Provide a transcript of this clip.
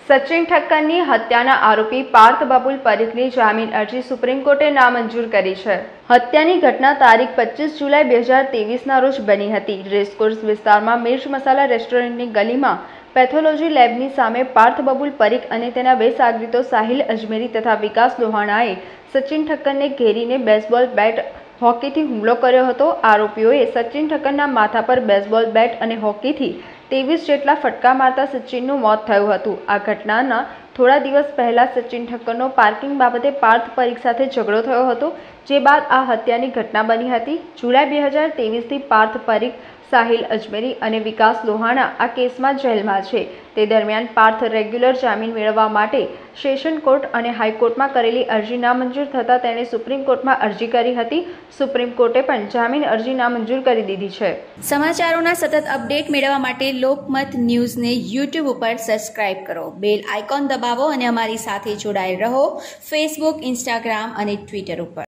સચિન ઠક્કરની હત્યાના આરોપી પાર્થ બાબુલ પરીખની જામીન અરજી સુપ્રીમ કોર્ટે નામંજૂર કરી છે। હત્યાની ઘટના તારીખ 25 જુલાઈ 2023ના રોજ બની હતી। રેસકોર્સ વિસ્તારમાં મિર્ચ મસાલા રેસ્ટોરન્ટની ગલીમાં પેથોલોજી લેબની સામે પાર્થ બાબુલ પરીખ અને તેના બે સાગરીતો સાહિલ અજમેરી તથા વિકાસ લોહાણાએ સચિન ઠક્કરને ઘેરીને બેઝબોલ બેટ હોકીથી હુમલો કર્યો હતો। આરોપીઓએ સચિન ઠક્કરના માથા પર બેઝબોલ બેટ અને હોકીથી 23 જેટલા ફટકા મારતા સચિનનું મોત થયું હતું। આ ઘટનાના થોડા દિવસ પહેલા સચિન ઠક્કરનો પાર્કિંગ બાબતે પાર્થ પરીખ સાથે ઝઘડો થયો હતો, જે બાદ આ હત્યાની ઘટના બની હતી। જુલાઈ 2023થી પાર્થ પરીખ, સાહિલ અજમેરી અને વિકાસ લોહાણા આ કેસમાં જેલમાં છે। તે દરમિયાન પાર્થ રેગ્યુલર જામીન મેળવવા માટે સેશન કોર્ટ અને હાઈકોર્ટમાં કરેલી અરજી નામંજૂર થતાં તેણે સુપ્રીમ કોર્ટમાં અરજી કરી હતી। સુપ્રીમ કોર્ટે પણ જામીન અરજી નામંજૂર કરી દીધી છે। સમાચારોના સતત અપડેટ મેળવવા માટે લોકમત ન્યૂઝને યુટ્યુબ ઉપર સબસ્ક્રાઇબ કરો, બેલ આઇકોન દબાવો અને અમારી સાથે જોડાયેલ રહો ફેસબુક, ઇન્સ્ટાગ્રામ અને ટ્વિટર ઉપર।